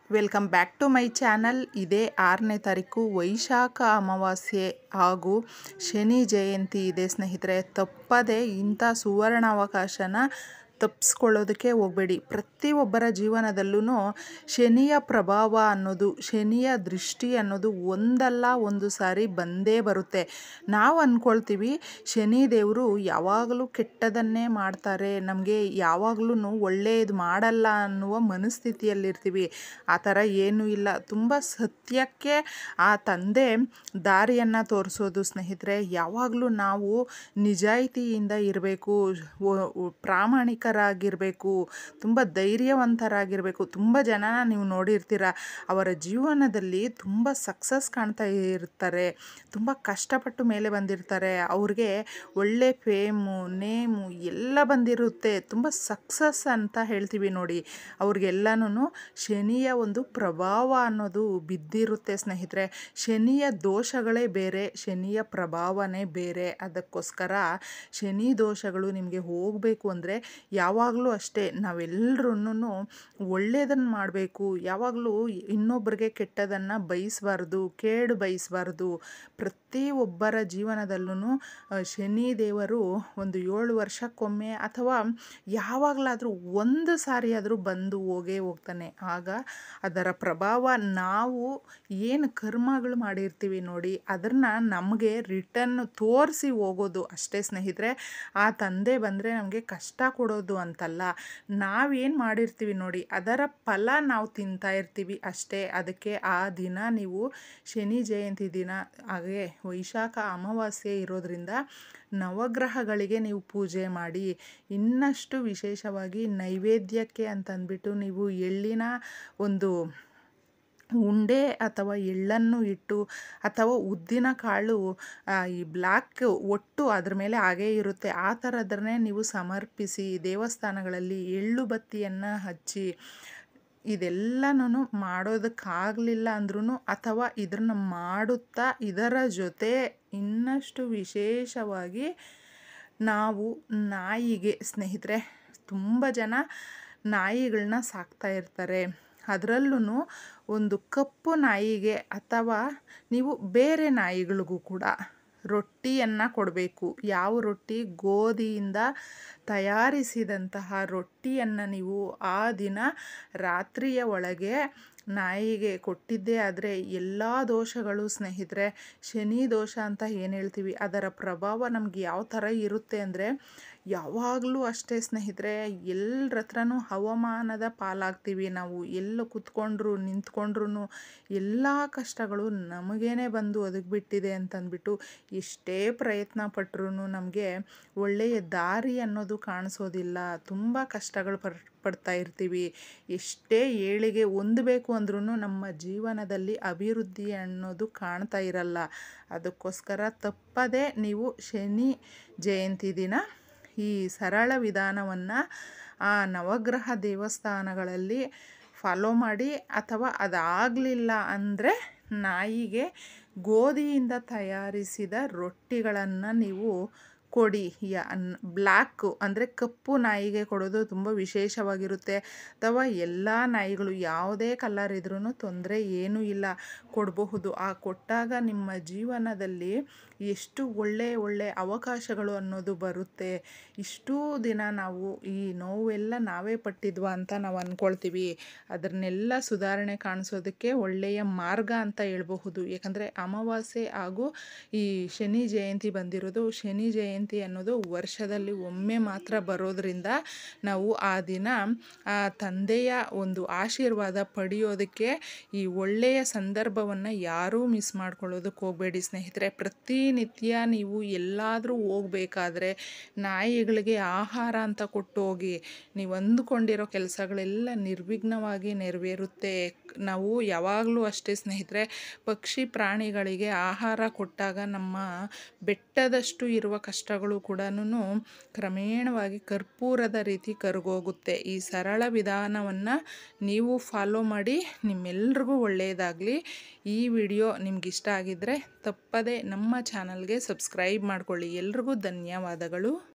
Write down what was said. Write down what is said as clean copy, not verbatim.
Welcome back to my channel. ಇದೇ 6ನೇ ತಾರೀಕು ವೈಶಾಖ ಅಮಾವಾಸ್ಯೆ ಹಾಗೂ ಶನಿ ಜಯಂತಿ ಇದೆ ಸ್ನೇಹಿತರೆ. ತಪ್ಪದೆ ಇಂಥ ಸುವರ್ಣಾವಕಾಶನ ತಪ್ಪಿಸ್ಕೊಳ್ಳೋದಕ್ಕೆ ಹೋಗಬೇಡಿ. ಪ್ರತಿಯೊಬ್ಬರ ಜೀವನದಲ್ಲೂ ಶನಿಯ ಪ್ರಭಾವ ಅನ್ನೋದು, ಶನಿಯ ದೃಷ್ಟಿ ಅನ್ನೋದು ಒಂದಲ್ಲ ಒಂದು ಸಾರಿ ಬಂದೇ ಬರುತ್ತೆ. ನಾವು ಅಂದ್ಕೊಳ್ತೀವಿ ಶನಿ ದೇವರು ಯಾವಾಗಲೂ ಕೆಟ್ಟದನ್ನೇ ಮಾಡ್ತಾರೆ, ನಮಗೆ ಯಾವಾಗಲೂ ಒಳ್ಳೆಯದು ಮಾಡಲ್ಲ ಅನ್ನುವ ಮನಸ್ಥಿತಿಯಲ್ಲಿರ್ತೀವಿ. ಆ ಥರ ಏನೂ ಇಲ್ಲ. ತುಂಬ ಸತ್ಯಕ್ಕೆ ಆ ತಂದೆ ದಾರಿಯನ್ನು ತೋರಿಸೋದು ಸ್ನೇಹಿತರೆ. ಯಾವಾಗಲೂ ನಾವು ನಿಜಾಯಿತಿಯಿಂದ ಇರಬೇಕು, ಪ್ರಾಮಾಣಿಕರಾಗಿರಬೇಕು, ತುಂಬ ಧೈರ್ಯವಂತರಾಗಿರಬೇಕು. ತುಂಬ ಜನನ ನೀವು ನೋಡಿರ್ತೀರ, ಅವರ ಜೀವನದಲ್ಲಿ ತುಂಬ ಸಕ್ಸಸ್ ಕಾಣ್ತಾ ಇರ್ತಾರೆ, ತುಂಬ ಕಷ್ಟಪಟ್ಟು ಮೇಲೆ ಬಂದಿರ್ತಾರೆ, ಅವ್ರಿಗೆ ಒಳ್ಳೆ ಫೇಮು ನೇಮು ಎಲ್ಲ ಬಂದಿರುತ್ತೆ, ತುಂಬ ಸಕ್ಸಸ್ ಅಂತ ಹೇಳ್ತೀವಿ ನೋಡಿ. ಅವ್ರಿಗೆಲ್ಲನೂ ಶನಿಯ ಒಂದು ಪ್ರಭಾವ ಅನ್ನೋದು ಬಿದ್ದಿರುತ್ತೆ ಸ್ನೇಹಿತರೆ. ಶನಿಯ ದೋಷಗಳೇ ಬೇರೆ, ಶನಿಯ ಪ್ರಭಾವನೇ ಬೇರೆ. ಅದಕ್ಕೋಸ್ಕರ ಶನಿ ದೋಷಗಳು ನಿಮಗೆ ಹೋಗಬೇಕು ಅಂದರೆ ಯಾವಾಗಲೂ ಅಷ್ಟೇ ನಾವೆಲ್ಲರೂ ಒಳ್ಳೆಯದನ್ನು ಮಾಡಬೇಕು. ಯಾವಾಗಲೂ ಇನ್ನೊಬ್ಬರಿಗೆ ಕೆಟ್ಟದನ್ನು ಬಯಸಬಾರ್ದು, ಕೇಡು ಬಯಸಬಾರ್ದು. ಪ್ರತಿಯೊಬ್ಬರ ಜೀವನದಲ್ಲೂ ಶನಿ ದೇವರು ಒಂದು 7 ವರ್ಷಕ್ಕೊಮ್ಮೆ ಅಥವಾ ಯಾವಾಗಲಾದರೂ ಒಂದು ಸಾರಿ ಆದರೂ ಬಂದು ಹೋಗೇ ಹೋಗ್ತಾನೆ. ಆಗ ಅದರ ಪ್ರಭಾವ ನಾವು ಏನು ಕರ್ಮಗಳು ಮಾಡಿರ್ತೀವಿ ನೋಡಿ, ಅದನ್ನು ನಮಗೆ ರಿಟರ್ನ್ ತೋರಿಸಿ ಹೋಗೋದು ಅಷ್ಟೇ ಸ್ನೇಹಿತರೆ. ಆ ತಂದೆ ಬಂದರೆ ನಮಗೆ ಕಷ್ಟ ಕೊಡೋದು ಅಂತಲ್ಲ, ನಾವೇನು ಮಾಡಿರ್ತೀವಿ ನೋಡಿ ಅದರ ಫಲ ನಾವು ತಿಂತಾ ಇರ್ತೀವಿ ಅಷ್ಟೇ. ಅದಕ್ಕೆ ಆ ದಿನ ನೀವು ಶನಿ ಜಯಂತಿ ದಿನ ಹಾಗೆ ವೈಶಾಖ ಅಮಾವಾಸ್ಯೆ ಇರೋದ್ರಿಂದ ನವಗ್ರಹಗಳಿಗೆ ನೀವು ಪೂಜೆ ಮಾಡಿ. ಇನ್ನಷ್ಟು ವಿಶೇಷವಾಗಿ ನೈವೇದ್ಯಕ್ಕೆ ಅಂತಂದ್ಬಿಟ್ಟು ನೀವು ಎಳ್ಳಿನ ಒಂದು ಉಂಡೆ ಅಥವಾ ಎಳ್ಳನ್ನು ಇಟ್ಟು ಅಥವಾ ಉದ್ದಿನ ಕಾಳು, ಈ ಬ್ಲ್ಯಾಕ್ ಒಟ್ಟು ಅದ್ರ ಮೇಲೆ ಹಾಗೇ ಇರುತ್ತೆ, ಆ ಥರದನ್ನೇ ನೀವು ಸಮರ್ಪಿಸಿ ದೇವಸ್ಥಾನಗಳಲ್ಲಿ ಎಳ್ಳು ಬತ್ತಿಯನ್ನು ಹಚ್ಚಿ. ಇದೆಲ್ಲನೂ ಮಾಡೋದಕ್ಕಾಗಲಿಲ್ಲ ಅಂದ್ರೂ ಅಥವಾ ಇದನ್ನು ಮಾಡುತ್ತಾ ಇದರ ಜೊತೆ ಇನ್ನಷ್ಟು ವಿಶೇಷವಾಗಿ ನಾವು ನಾಯಿಗೆ ಸ್ನೇಹಿತರೆ, ತುಂಬ ಜನ ನಾಯಿಗಳನ್ನ ಸಾಕ್ತಾ ಇರ್ತಾರೆ. ಅದರಲ್ಲೂ ಒಂದು ಕಪ್ಪು ನಾಯಿಗೆ ಅಥವಾ ನೀವು ಬೇರೆ ನಾಯಿಗಳಿಗೂ ಕೂಡ ರೊಟ್ಟಿಯನ್ನು ಕೊಡಬೇಕು. ಯಾವ ರೊಟ್ಟಿ? ಗೋಧಿಯಿಂದ ತಯಾರಿಸಿದಂತಹ ರೊಟ್ಟಿಯನ್ನು ನೀವು ಆ ದಿನ ರಾತ್ರಿಯ ಒಳಗೆ ನಾಯಿಗೆ ಕೊಟ್ಟಿದ್ದೇ ಆದರೆ ಎಲ್ಲ ದೋಷಗಳು ಸ್ನೇಹಿತರೆ, ಶನಿ ದೋಷ ಅಂತ ಏನು ಹೇಳ್ತೀವಿ ಅದರ ಪ್ರಭಾವ ನಮ್ಗೆ ಯಾವ ಥರ ಇರುತ್ತೆ ಅಂದರೆ ಯಾವಾಗಲೂ ಅಷ್ಟೇ ಸ್ನೇಹಿತರೆ, ಎಲ್ಲರ ಹತ್ರನೂ ಹವಾಮಾನದ ಪಾಲಾಗ್ತೀವಿ ನಾವು. ಎಲ್ಲ ಕೂತ್ಕೊಂಡ್ರು ನಿಂತ್ಕೊಂಡ್ರು ಎಲ್ಲ ಕಷ್ಟಗಳು ನಮಗೇನೆ ಬಂದು ಒದಗಿಬಿಟ್ಟಿದೆ ಅಂತಂದ್ಬಿಟ್ಟು ಎಷ್ಟೇ ಪ್ರಯತ್ನ ಪಟ್ಟರೂ ನಮಗೆ ಒಳ್ಳೆಯ ದಾರಿ ಅನ್ನೋದು ಕಾಣಿಸೋದಿಲ್ಲ. ತುಂಬ ಕಷ್ಟಗಳು ಪಡ್ತಾ ಇರ್ತೀವಿ. ಎಷ್ಟೇ ಏಳಿಗೆ ಹೊಂದಬೇಕು ಅಂದ್ರೂ ನಮ್ಮ ಜೀವನದಲ್ಲಿ ಅಭಿವೃದ್ಧಿ ಅನ್ನೋದು ಕಾಣ್ತಾ ಇರಲ್ಲ. ಅದಕ್ಕೋಸ್ಕರ ತಪ್ಪದೆ ನೀವು ಶನಿ ಜಯಂತಿ ದಿನ ಈ ಸರಳ ವಿಧಾನವನ್ನು ಆ ನವಗ್ರಹ ದೇವಸ್ಥಾನಗಳಲ್ಲಿ ಫಾಲೋ ಮಾಡಿ. ಅಥವಾ ಅದಾಗಲಿಲ್ಲ ಅಂದರೆ ನಾಯಿಗೆ ಗೋಧಿಯಿಂದ ತಯಾರಿಸಿದ ರೊಟ್ಟಿಗಳನ್ನು ನೀವು ಕೊಡಿ. ಬ್ಲ್ಯಾಕು ಅಂದರೆ ಕಪ್ಪು ನಾಯಿಗೆ ಕೊಡೋದು ತುಂಬ ವಿಶೇಷವಾಗಿರುತ್ತೆ. ಅಥವಾ ಎಲ್ಲ ನಾಯಿಗಳು ಯಾವುದೇ ಕಲರ್ ಇದ್ರೂ ತೊಂದರೆ ಏನೂ ಇಲ್ಲ, ಕೊಡಬಹುದು. ಆ ಕೊಟ್ಟಾಗ ನಿಮ್ಮ ಜೀವನದಲ್ಲಿ ಎಷ್ಟು ಒಳ್ಳೆಯ ಅವಕಾಶಗಳು ಅನ್ನೋದು ಬರುತ್ತೆ. ಇಷ್ಟೂ ದಿನ ನಾವು ಈ ನೋವೆಲ್ಲ ನಾವೇ ಪಟ್ಟಿದ್ವಾ ಅಂತ ನಾವು ಅಂದ್ಕೊಳ್ತೀವಿ. ಅದನ್ನೆಲ್ಲ ಸುಧಾರಣೆ ಕಾಣಿಸೋದಕ್ಕೆ ಒಳ್ಳೆಯ ಮಾರ್ಗ ಅಂತ ಹೇಳ್ಬಹುದು. ಯಾಕಂದರೆ ಅಮಾವಾಸ್ಯೆ ಹಾಗೂ ಈ ಶನಿ ಜಯಂತಿ ಬಂದಿರೋದು, ಶನಿ ಜಯಂತಿ ಅನ್ನೋದು ವರ್ಷದಲ್ಲಿ ಒಮ್ಮೆ ಮಾತ್ರ ಬರೋದ್ರಿಂದ ನಾವು ಆ ದಿನ ಆ ತಂದೆಯ ಒಂದು ಆಶೀರ್ವಾದ ಪಡೆಯೋದಕ್ಕೆ ಈ ಒಳ್ಳೆಯ ಸಂದರ್ಭವನ್ನು ಯಾರೂ ಮಿಸ್ ಮಾಡ್ಕೊಳ್ಳೋದಕ್ಕೆ ಹೋಗಬೇಡಿ ಸ್ನೇಹಿತರೆ. ಪ್ರತಿನಿತ್ಯ ನೀವು ಎಲ್ಲಾದರೂ ಹೋಗಬೇಕಾದ್ರೆ ನಾಯಿಗಳಿಗೆ ಆಹಾರ ಅಂತ ಕೊಟ್ಟು ಹೋಗಿ. ನೀವು ಅಂದುಕೊಂಡಿರೋ ಕೆಲಸಗಳೆಲ್ಲ ನಿರ್ವಿಘ್ನವಾಗಿ ನೆರವೇರುತ್ತೆ. ನಾವು ಯಾವಾಗಲೂ ಅಷ್ಟೇ ಸ್ನೇಹಿತರೆ, ಪಕ್ಷಿ ಪ್ರಾಣಿಗಳಿಗೆ ಆಹಾರ ಕೊಟ್ಟಾಗ ನಮ್ಮ ಬೆಟ್ಟದಷ್ಟು ಇರುವ ಕಷ್ಟಗಳು ಕೂಡ ಕ್ರಮೇಣವಾಗಿ ಕರ್ಪೂರದ ರೀತಿ ಕರಗೋಗುತ್ತೆ. ಈ ಸರಳ ವಿಧಾನವನ್ನು ನೀವು ಫಾಲೋ ಮಾಡಿ. ನಿಮ್ಮೆಲ್ರಿಗೂ ಒಳ್ಳೆಯದಾಗಲಿ. ಈ ವಿಡಿಯೋ ನಿಮಗಿಷ್ಟ ಆಗಿದ್ದರೆ ತಪ್ಪದೆ ನಮ್ಮ ಚಾನಲ್ಗೆ ಸಬ್ಸ್ಕ್ರೈಬ್ ಮಾಡ್ಕೊಳ್ಳಿ. ಎಲ್ರಿಗೂ ಧನ್ಯವಾದಗಳು.